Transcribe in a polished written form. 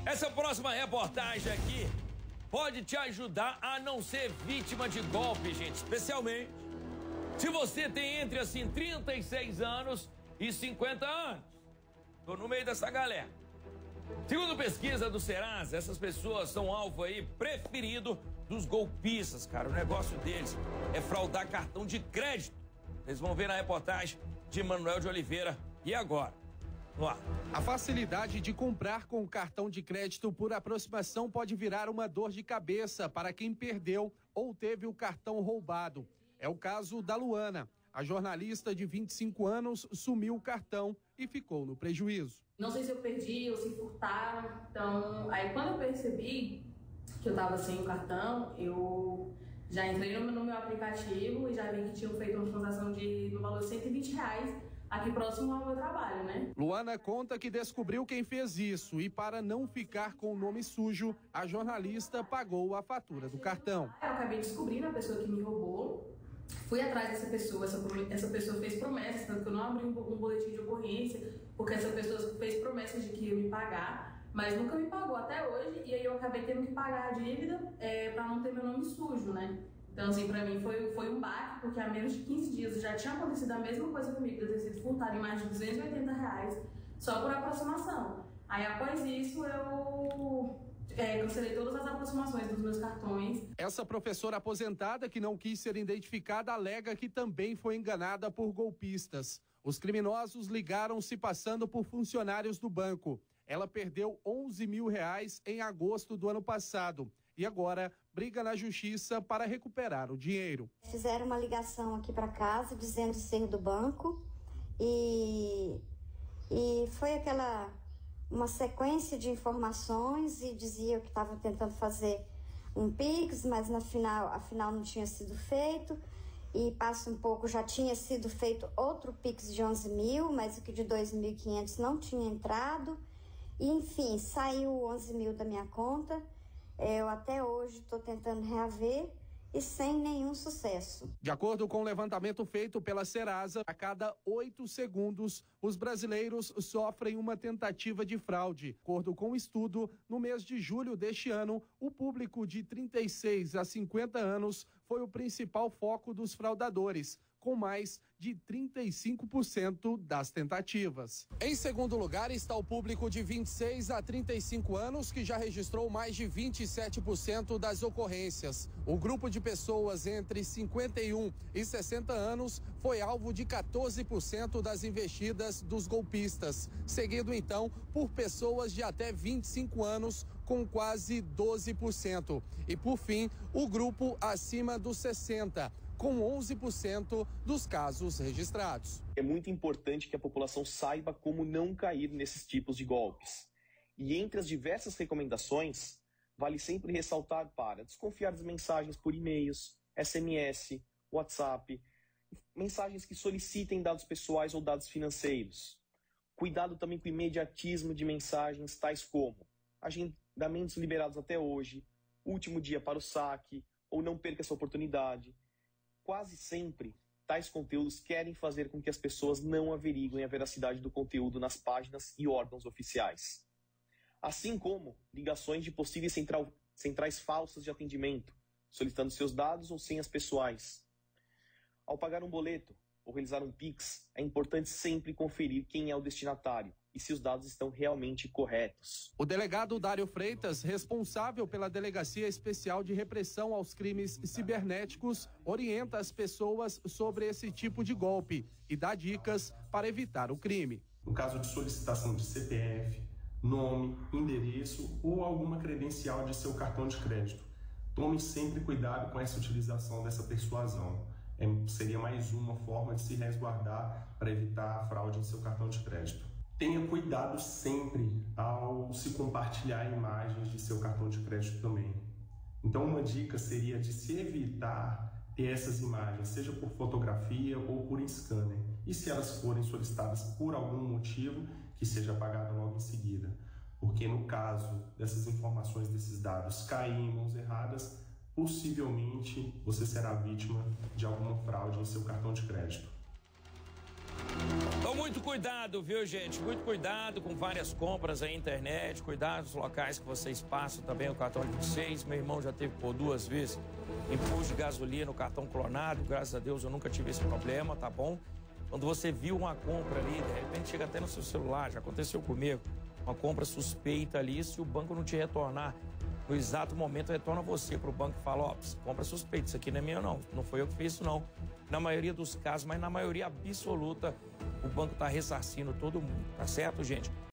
Essa próxima reportagem aqui pode te ajudar a não ser vítima de golpe, gente. Especialmente se você tem entre, assim, 36 anos e 50 anos. Tô no meio dessa galera. Segundo pesquisa do Serasa, essas pessoas são alvo aí preferido dos golpistas, cara. O negócio deles é fraudar cartão de crédito. Vocês vão ver na reportagem de Manuel de Oliveira. E agora? Vamos lá. A facilidade de comprar com cartão de crédito por aproximação pode virar uma dor de cabeça para quem perdeu ou teve o cartão roubado. É o caso da Luana. A jornalista de 25 anos sumiu o cartão e ficou no prejuízo. Não sei se eu perdi ou se furtaram. Então, aí quando eu percebi que eu estava sem o cartão, eu já entrei no meu aplicativo e já vi que tinham feito uma transação no valor de R$120 aqui próximo ao meu trabalho, né? Luana conta que descobriu quem fez isso e, para não ficar com o nome sujo, a jornalista pagou a fatura do cartão. Eu acabei descobrindo a pessoa que me roubou. Fui atrás dessa pessoa, essa pessoa fez promessas, tanto que eu não abri um boletim de ocorrência, porque essa pessoa fez promessas de que ia me pagar, mas nunca me pagou até hoje, e aí eu acabei tendo que pagar a dívida para não ter meu nome sujo, né? Então, assim, pra mim foi um baque, porque há menos de 15 dias já tinha acontecido a mesma coisa comigo, de eu ter sido furtado em mais de R$280 só por aproximação. Aí, após isso, eu cancelei todas as aproximações dos meus cartões. Essa professora aposentada, que não quis ser identificada, alega que também foi enganada por golpistas. Os criminosos ligaram se passando por funcionários do banco. Ela perdeu R$11 mil em agosto do ano passado e agora briga na justiça para recuperar o dinheiro. Fizeram uma ligação aqui para casa dizendo ser do banco e foi uma sequência de informações e dizia que estava tentando fazer um Pix, mas afinal não tinha sido feito, e passa um pouco, já tinha sido feito outro Pix de 11 mil, mas o que de 2.500 não tinha entrado, e enfim, saiu 11 mil da minha conta. Eu até hoje estou tentando reaver e sem nenhum sucesso. De acordo com o levantamento feito pela Serasa, a cada 8 segundos, os brasileiros sofrem uma tentativa de fraude. De acordo com o estudo, no mês de julho deste ano, o público de 36 a 50 anos foi o principal foco dos fraudadores, com mais de 35% das tentativas. Em segundo lugar está o público de 26 a 35 anos, que já registrou mais de 27% das ocorrências. O grupo de pessoas entre 51 e 60 anos foi alvo de 14% das investidas dos golpistas, seguido então por pessoas de até 25 anos, com quase 12%. E por fim, o grupo acima dos 60, com 11% dos casos registrados. É muito importante que a população saiba como não cair nesses tipos de golpes. E entre as diversas recomendações, vale sempre ressaltar para desconfiar das mensagens por e-mails, SMS, WhatsApp, mensagens que solicitem dados pessoais ou dados financeiros. Cuidado também com o imediatismo de mensagens tais como agendamentos liberados até hoje, último dia para o saque, ou não perca essa oportunidade. Quase sempre, tais conteúdos querem fazer com que as pessoas não averiguem a veracidade do conteúdo nas páginas e órgãos oficiais. Assim como ligações de possíveis centrais falsas de atendimento, solicitando seus dados ou senhas pessoais. Ao pagar um boleto ou realizar um Pix, é importante sempre conferir quem é o destinatário e se os dados estão realmente corretos. O delegado Dário Freitas, responsável pela Delegacia Especial de Repressão aos Crimes Cibernéticos, orienta as pessoas sobre esse tipo de golpe e dá dicas para evitar o crime. No caso de solicitação de CPF, nome, endereço ou alguma credencial de seu cartão de crédito, tome sempre cuidado com essa utilização dessa persuasão. Seria mais uma forma de se resguardar para evitar a fraude em seu cartão de crédito. Tenha cuidado sempre ao se compartilhar imagens de seu cartão de crédito também. Então, uma dica seria de se evitar ter essas imagens, seja por fotografia ou por scanner. E se elas forem solicitadas por algum motivo, que seja apagada logo em seguida. Porque no caso dessas informações, desses dados caírem em mãos erradas, possivelmente você será vítima de alguma fraude em seu cartão de crédito. Então, muito cuidado, viu, gente? Muito cuidado com várias compras aí na internet, cuidado nos locais que vocês passam também o cartão de vocês. Meu irmão já teve por 2 vezes imposto de gasolina, o cartão clonado. Graças a Deus eu nunca tive esse problema, tá bom? Quando você viu uma compra ali, de repente chega até no seu celular, já aconteceu comigo, uma compra suspeita ali, se o banco não te retornar no exato momento, retorna você para o banco e fala, ó, compra suspeita, isso aqui não é minha não foi eu que fiz isso não. Na maioria dos casos, mas na maioria absoluta, o banco está ressarcindo todo mundo, tá certo, gente?